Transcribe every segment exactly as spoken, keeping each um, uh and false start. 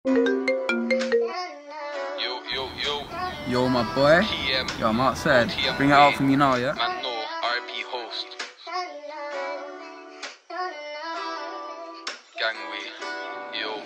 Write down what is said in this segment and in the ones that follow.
Yo, yo, yo. Yo, my boy. T M. Yo, I'm outside. T M Bring it out for me now, yeah? Man, no. R I P host. Gangway. Yo.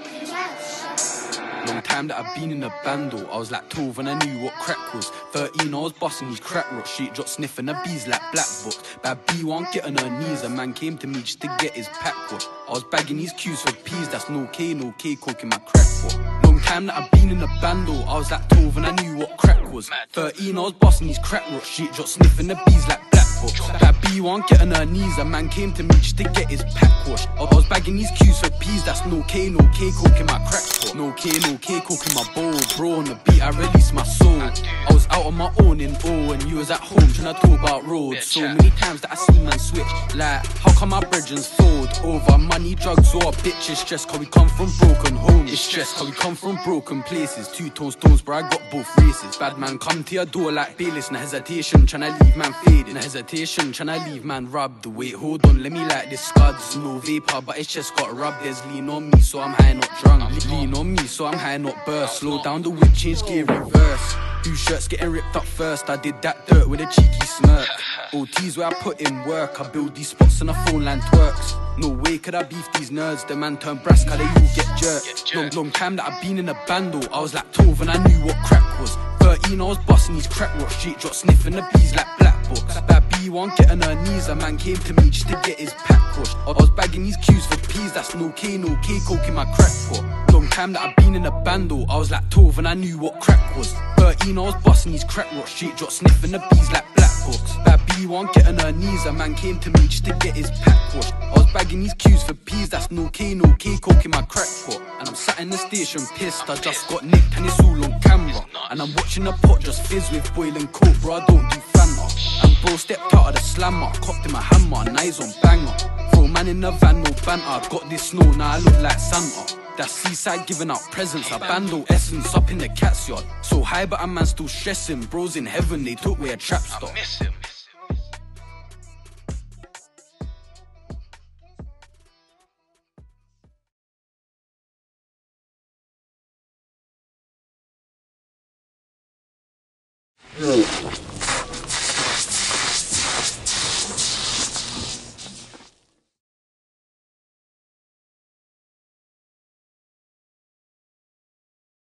Long time that I've been in a bando. I was like twelve and I knew what crack was. thirteen I was busting these crack rock. Street drop sniffing the bees like black books. Bad B one get on her knees. A man came to me just to get his pack wash. I was bagging these cues for peas. That's no K, no K coke in my crack pot. Long time that I've been in a bando. I was like twelve and I knew what crack was. thirteen I was busting these crack rock. Street drop sniffing the bees like black books. Bad B one get on her knees. A man came to me just to get his pack wash. I was bagging these cues for peas. That's no K, no K coke in my crack pot. No K, no K coke in my bowl. Bro, on the beat I released my soul. I was out on my own in O and you was at home trying to talk about roads. So many times that I see man switch. Like, how come my brethren's fold over money, drugs or bitches? Stress cause we come from broken homes. It's stress cause we come from broken places. Two tone stones bro, I got both races. Bad man come to your door like Bayless. No hesitation tryna leave man faded. No hesitation tryna leave man rubbed. Wait, hold on, let me light this scuds. No vapor but it's just got rubbed. There's lean on me so I'm high not drunk. Lean on me so I'm high not burst. Slow down the whip, change gear, reverse. Two shirts getting ripped up first. I did that dirt with a cheeky smirk. O T's where I put in work. I build these spots and the phone line twerks. No way could I beef these nerds. The man turn brass cause they all get jerked. Long, long time that I've been in a bando. I was like twelve and I knew what crack was. thirteen I was busting these crack rock. Street drop sniffing the bees like black books. Bad B one get on her knees. A man came to me just to get his pack pushed. I was bagging these cues for peas. That's no K, no K coke in my crack pot. Long time that I've been in a bando. I was like twelve and I knew what crack was. thirteen I was busting these crack rock. Street drop sniffing the bees like black books. Bad B one get on her knees. A man came to me just to get his pack washed. I was bagging these cues for peas. That's no K, no K coke in my crack pot. And I'm sat in the station pissed. I just got nicked and it's all on camera. And I'm watching the pot just fizz with boiling coke, bro. I don't do Fanta. And bro stepped out of the slammer, copped him a hammer, and eyes on banger. Throw man in the van, no banter. Got this snow, now I look like Santa. That seaside giving out presents, a bando essence up in the cat's yard. So high but a man still stressing. Bros in heaven, they took away a trap star. I miss him. Yo.